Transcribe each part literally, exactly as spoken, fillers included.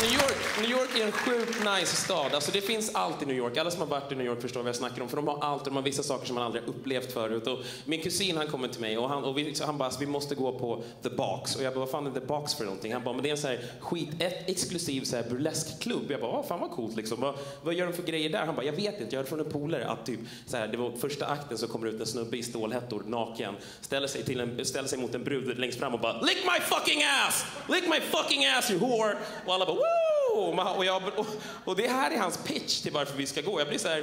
New York, New York är en sjukt nice stad. Alltså det finns allt i New York. Alla som har varit i New York förstår vad jag snackar om. För de har allt, de har vissa saker som man aldrig har upplevt förut. Och min kusin, han kommer till mig och han, och vi, han bara, vi måste gå på The Box. Och jag bara, vad fan är The Box för någonting? Han bara, men det är en så här skit, ett exklusiv så här burleskklubb. Jag bara, åh, fan vad coolt liksom. Vad, vad gör de för grejer där? Han bara, jag vet inte, jag hörde från en polare att typ så här, det var första akten så kommer ut en snubbe i stålhättor, naken, ställer sig, till en, ställer sig mot en brud längst fram och bara, lick my fucking ass! Lick my fucking ass, you whore! Och alla bara, woo! Och, jag, och, och det här är hans pitch till varför vi ska gå. Jag blir så här,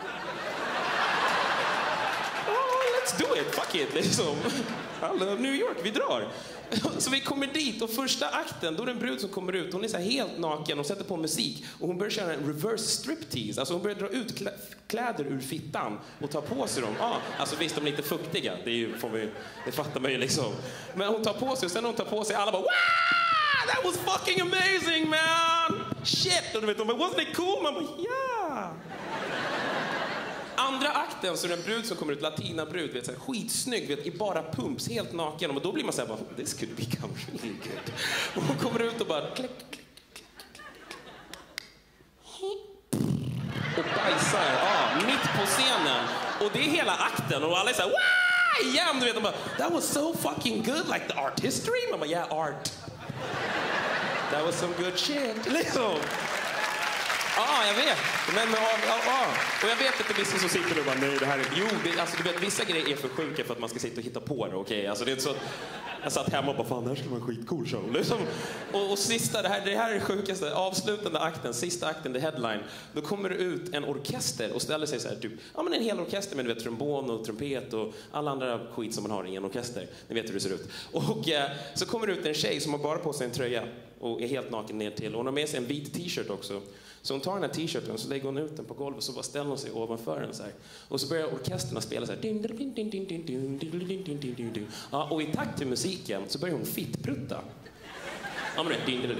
oh, let's do it, fuck it, liksom. I love New York, vi drar. Så vi kommer dit och första akten, då är det en brud som kommer ut. Hon är så här helt naken och sätter på musik. Och hon börjar köra en reverse striptease. Alltså hon börjar dra ut klä kläder ur fittan och ta på sig dem. Ja, alltså visst, de är lite fuktiga. Det, är ju, får vi, det fattar man ju liksom. Men hon tar på sig och sen när hon tar på sig, alla bara, wow! That was fucking amazing, man! Shit! Och du vet, de bara, wasn't it cool? Man bara, yeah! Andra akten så är det en brud som kommer ut, latinabrud, vet, så här, skitsnygg, vet, i bara pumps, helt naken. Och då blir man så här, bara, this could become really good. Och hon kommer ut och bara, klick, klick, klick, klick. Och bajsar, ja, mitt på scenen. Och det är hela akten och alla är så här, wow! Igen, du vet, de bara, that was so fucking good, like the art history. Man bara, yeah, art. That was some good shit, liksom. Ja, ah, jag vet. Men, men, ah, ah. Och jag vet att det är vissa som sitter och bara, nej, det här är... Jo, det, alltså, du vet, vissa grejer är för sjuka för att man ska sitta och hitta på det, okej? Okay? Alltså, det är inte så att jag satt hemma och bara, fan, det här skulle vara en skitcool show. Liksom. Och, och sista, det här, det här är det sjukaste, avslutande akten, sista akten, the headline. Då kommer det ut en orkester och ställer sig så här, typ, ja men en hel orkester med, du vet, trombon och trumpet och alla andra skit som man har i en orkester. Ni vet hur det ser ut. Och eh, så kommer det ut en tjej som har bara på sig en tröja och är helt naken ner till. Och hon har med sig en vit t-shirt också. Så hon tar den här t-shirten och så lägger hon ut den på golvet och så bara ställer hon sig ovanför den så här. Och så börjar orkesterna spela så här. Ja, och i takt till musiken så börjar hon fittprutta. Ja, men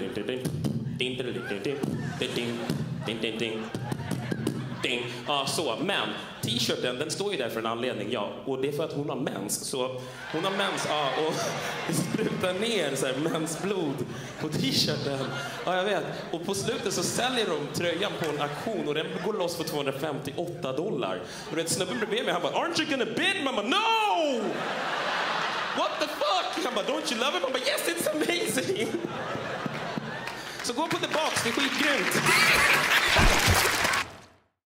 det ja, så. Men t-shirten, den står ju där för en anledning, ja. Och det är för att hon har mens. Så hon har mens, ja, och sprutar ner så här mensblod på t-shirten. Ja, jag vet. Och på slutet så säljer de tröjan på en auktion och den går loss för tvåhundrafemtioåtta dollar. Och det snubben bredvid mig, han bara, aren't you gonna bid? Mamma, no! What the fuck? Han bara, don't you love it? Mamma, yes, it's amazing! Så gå på The Box, det är skitgrymt.